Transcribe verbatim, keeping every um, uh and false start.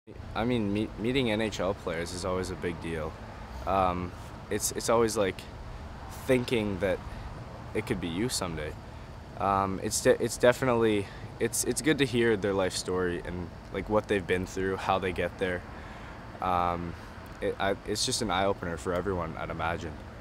I mean, meet, meeting N H L players is always a big deal. Um, it's it's always like thinking that it could be you someday. Um, it's de it's definitely it's it's good to hear their life story and like what they've been through, how they get there. Um, it, I, it's just an eye opener for everyone, I'd imagine.